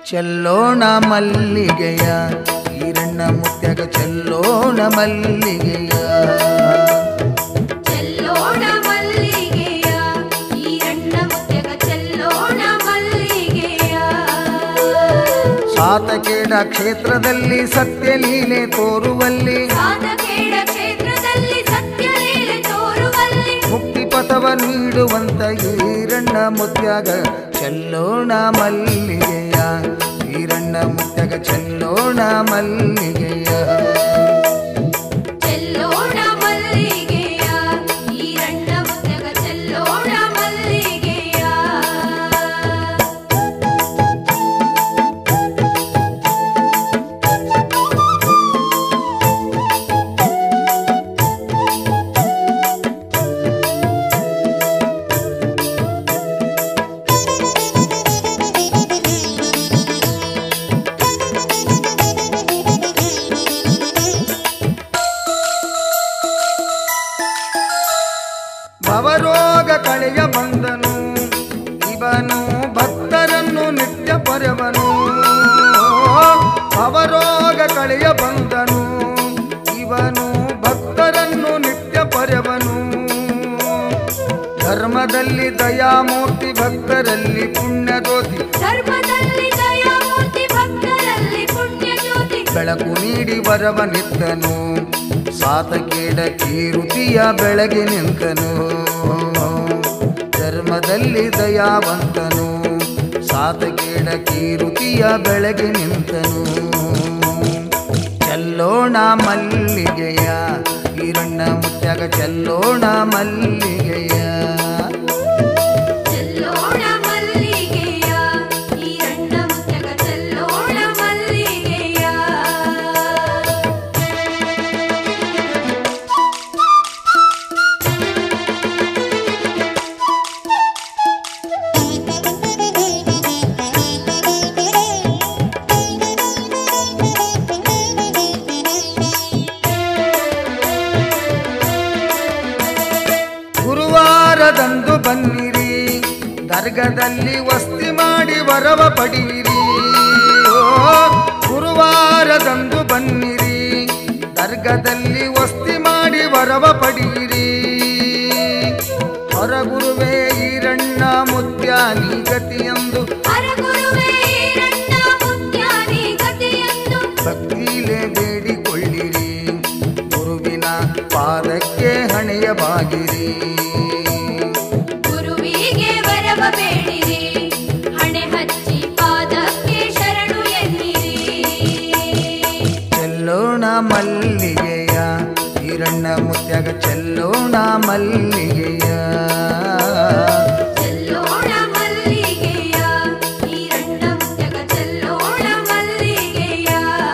ಚೆಲ್ಲೋಣ ಮಲ್ಲಿಗೆಯ ಈರಣ್ಣ ಮುತ್ಯಾಗ ಚೆಲ್ಲೋಣ ಮಲ್ಲಿಗೆಯ ಚೆಲ್ಲೋಣ ಮಲ್ಲಿಗೆಯ ಈರಣ್ಣ ಮುತ್ಯಾಗ ಚೆಲ್ಲೋಣ ಮಲ್ಲಿಗೆಯ ಸಾತಕೇಡ ಕ್ಷೇತ್ರದಲ್ಲಿ ಸತ್ಯಲೀಲೆ ತೋರುವಲ್ಲಿ ಸಾತಕೇಡ ಕ್ಷೇತ್ರದಲ್ಲಿ ಸತ್ಯಲೀಲೆ ತೋರುವಲ್ಲಿ ಮುಕ್ತಿ ಪಥವ ನೀಡುವಂತ ಈರಣ್ಣ ಮುತ್ಯಾಗ ಚೆಲ್ಲೋಣ ಮಲ್ಲಿಗೆಯ ಈರಣ್ಣ ಮುತ್ಯಾಗ ಚೆಲ್ಲೋಣ ಮಲ್ಲಿಗೆಯ ಚೆಲ್ಲೋಣ ಮಲ್ಲಿಗೆಯ ಈರಣ್ಣ ಮುತ್ಯಾಗ ಚೆಲ್ಲೋಣ ಮಲ್ಲಿಗೆಯ ಭವರೋಗ ಕಳೆಯ ಬಂದನು ಇವನು ಭಕ್ತರನ್ನು ನಿತ್ಯ ಪೊರೆವನು ಭವರೋಗ ಕಳೆಯ ಬಂದನು ಇವನು ಭಕ್ತರನ್ನು ನಿತ್ಯ ಪೊರೆವನು ಧರ್ಮದಲ್ಲಿ ದಯಾಮೂರ್ತಿ ಭಕ್ತರಲ್ಲಿ ಪುಣ್ಯಜ್ಯೋತಿ ಧರ್ಮದಲ್ಲಿ ದಯಾಮೂರ್ತಿ ಭಕ್ತರಲ್ಲಿ ಪುಣ್ಯ ಜ್ಯೋತಿ ಬೆಳಕು ನೀಡಿ ವರವನಿತ್ತನು ಸಾತಕೇಡ ಕೀರುತಿಯ ಬೆಳಗ್ಗೆ ನಿಂತನು ಧರ್ಮದಲ್ಲಿ ದಯಾವಂತನು ಸಾತಕೇಡ ಕೀರುತಿಯ ಬೆಳಗ್ಗೆ ನಿಂತನು ಚೆಲ್ಲೋಣ ಮಲ್ಲಿಗೆಯ ಈರಣ್ಣ ಮುತ್ಯಾಗ ಚೆಲ್ಲೋಣ ಮಲ್ಲಿಗೆಯ ಚೆಲ್ಲೋಣ ಮಲ್ಲಿಗೆಯ ಈರಣ್ಣ ಮುತ್ಯಾಗ ಚೆಲ್ಲೋಣ ಮಲ್ಲಿಗೆಯ ಗುರುವಾರದಂದು ಬನ್ನಿರಿ ದರ್ಗದಲ್ಲಿ ವಸ್ತಿ ಮಾಡಿ ವರವ ಪಡೆಯಿರಿ ಗುರುವಾರದಂದು ಬನ್ನಿರಿ ದರ್ಗದಲ್ಲಿ ವಸ್ತಿ ಮಾಡಿ ವರವ ಪಡೆಯಿರಿ ಹೊರಗುರುವೇ ಈರಣ್ಣ ಮುತ್ಯಾನಿ ಗತಿಯಂದು ಹರಗುರುವೇ ಈರಣ್ಣ ಮುತ್ಯಾನಿ ಗತಿಯಂದು ಭಕ್ತಿಲೇ ಬೇಡಿಕೊಳ್ಳಿರಿ ಗುರುವಿನ ಪಾದಕ್ಕೆ ಹಣೆಯ ಬಾಗಿರಿ ಗುರುವಿಗೆ ವರವ ಬೇಡಿರಿ ಹಣೆ ಹಚ್ಚಿ ಪಾದಕ್ಕೆ ಶರಣು ಎನ್ನಿರಿ ಚೆಲ್ಲೋಣ ಮಲ್ಲಿಗೆಯ ಈರಣ್ಣ ಮುತ್ಯಾಗ ಚೆಲ್ಲೋಣ ಮಲ್ಲಿಗೆಯ ಚೆಲ್ಲೋಣ ಮಲ್ಲಿಗೆಯ ಈರಣ್ಣ ಮುತ್ಯಾಗ ಚೆಲ್ಲೋಣ ಮಲ್ಲಿಗೆಯ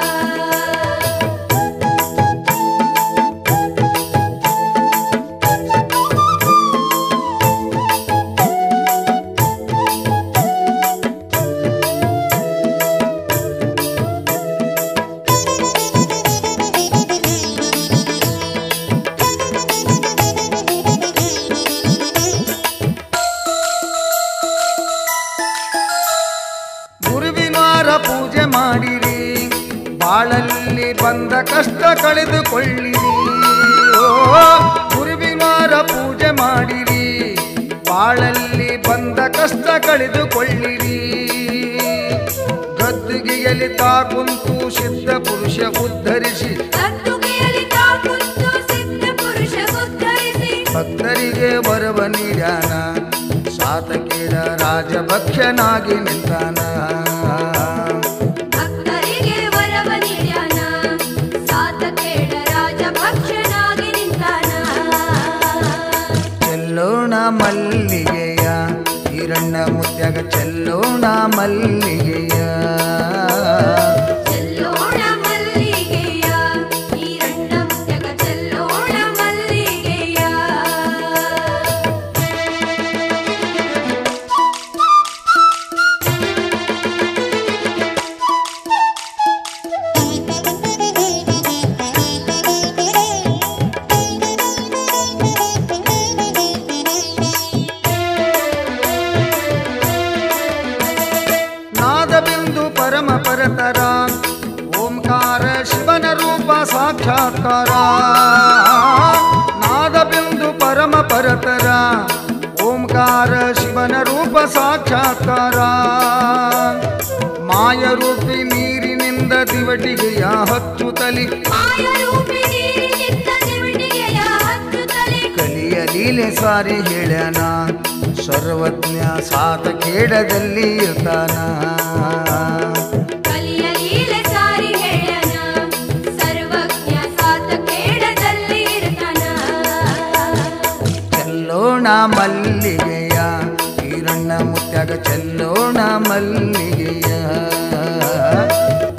ಗುರುವಿನಾರ ಪೂಜೆ ಮಾಡಿರಿ ಬಾಳಲ್ಲಿ ಬಂದ ಕಷ್ಟ ಕಳೆದುಕೊಳ್ಳಿರಿ ಗುರುವಿನಾರ ಪೂಜೆ ಮಾಡಿರಿ ಬಾಳಲ್ಲಿ ಬಂದ ಕಷ್ಟ ಕಳೆದುಕೊಳ್ಳಿರಿ ಗದ್ದುಗೆಯಲ್ಲಿ ತಾಕುಂತು ಸಿದ್ಧ ಪುರುಷ ಉದ್ಧರಿಸಿ ಗದ್ದುಗೆಯಲ್ಲಿ ತಾಕುಂತು ಸಿದ್ಧ ಪುರುಷ ಉದ್ಧರಿಸಿ ಭಕ್ತರಿಗೆ ವರವ ನೀಡ್ಯಾನ ಸಾತಕೇಡ ರಾಜಭಕ್ಷನಾಗಿ ನಿಂತಾನ ಭಕ್ತರಿಗೆ ವರವ ನೀಡ್ಯಾನ ಸಾತಕೇಡ ರಾಜಭಕ್ಷನಾಗಿ ನಿಂತಾನ ಚೆಲ್ಲೋಣ ಮಲ್ಲಿಗೆಯ ಈರಣ್ಣ ಮುತ್ಯಾಗ ಚೆಲ್ಲೋಣ ಮಲ್ಲಿಗೆಯ ಚೆಲ್ಲೋಣ ಮಲ್ಲಿಗೆಯ ಈರಣ್ಣ ಮುತ್ಯಾಗ ಚೆಲ್ಲೋಣ ಮಲ್ಲಿಗೆಯ ಭರತರ ಓಂಕಾರ ಶಿವನ ರೂಪ ಸಾಕ್ಷಾತ್ಕಾರ ನಾದಬಿಂದು ಪರಮ ಪರತರ ಓಂಕಾರ ಶಿವನ ರೂಪ ಸಾಕ್ಷಾತ್ಕಾರ ಮಾಯರೂಪಿ ನೀರಿನಿಂದ ದಿವಟಿಗೆಯ ಹಚ್ಚುತ್ತಲಿ ಕಲಿಯ ಲೀಲೆ ಸಾರಿ ಹೇಳ್ಯಾನ ಸರ್ವಜ್ಞ ಸಾತ ಖೇಡದಲ್ಲಿ ಇರ್ತಾನ ಚೆಲ್ಲೋಣ ಮಲ್ಲಿಗೆಯ ಈರಣ್ಣ ಮುತ್ಯಾಗ ಚೆಲ್ಲೋಣ ಮಲ್ಲಿಗೆಯ